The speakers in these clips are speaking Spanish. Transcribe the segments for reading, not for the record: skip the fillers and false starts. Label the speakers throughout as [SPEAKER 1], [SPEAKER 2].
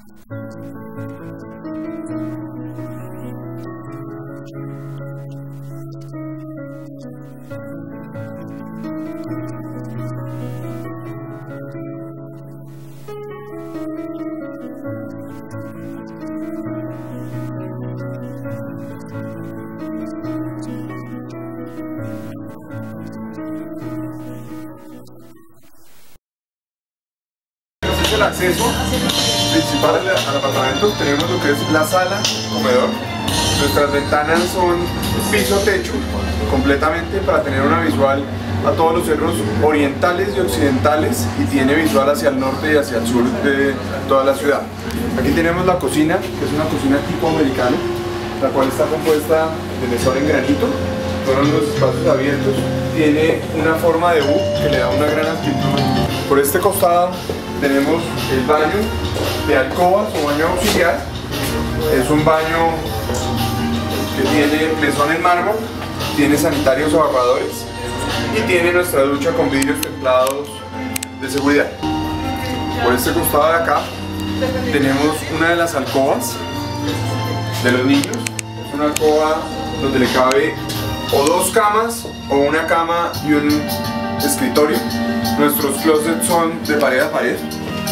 [SPEAKER 1] El acceso principal al apartamento, tenemos lo que es la sala, comedor. Nuestras ventanas son piso-techo completamente para tener una visual a todos los cerros orientales y occidentales, y tiene visual hacia el norte y hacia el sur de toda la ciudad. Aquí tenemos la cocina, que es una cocina tipo americano, la cual está compuesta de mesón en granito, son los espacios abiertos, tiene una forma de U que le da una gran amplitud. Por este costado tenemos el baño de alcobas o baño auxiliar. Es un baño que tiene mesón en mármol, tiene sanitarios o ahorradores y tiene nuestra ducha con vidrios templados de seguridad. Por este costado de acá tenemos una de las alcobas de los niños. Es una alcoba donde le cabe o dos camas o una cama y un escritorio. Nuestros closets son de pared a pared.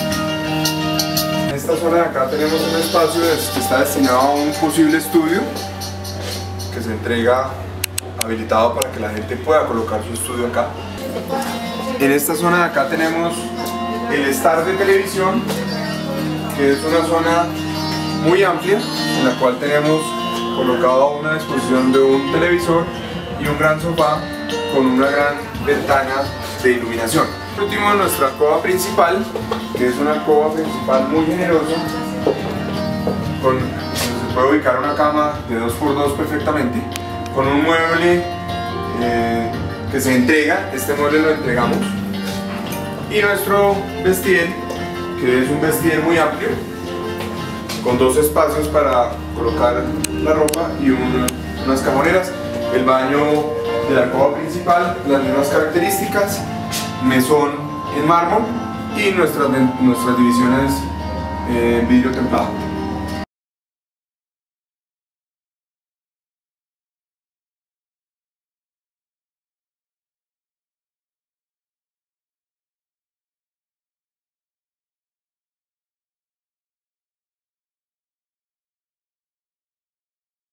[SPEAKER 1] En esta zona de acá tenemos un espacio que está destinado a un posible estudio que se entrega habilitado para que la gente pueda colocar su estudio acá. En esta zona de acá tenemos el estar de televisión, que es una zona muy amplia en la cual tenemos colocado una disposición de un televisor y un gran sofá con una gran ventana de iluminación. Por último, nuestra alcoba principal, que es una alcoba principal muy generosa, se puede ubicar una cama de 2x2 perfectamente, con un mueble que se entrega. Este mueble lo entregamos, y nuestro vestier, que es un vestier muy amplio, con dos espacios para colocar la ropa y unas cajoneras. El baño de la alcoba principal, las mismas características, mesón en mármol y nuestras divisiones en vidrio templado.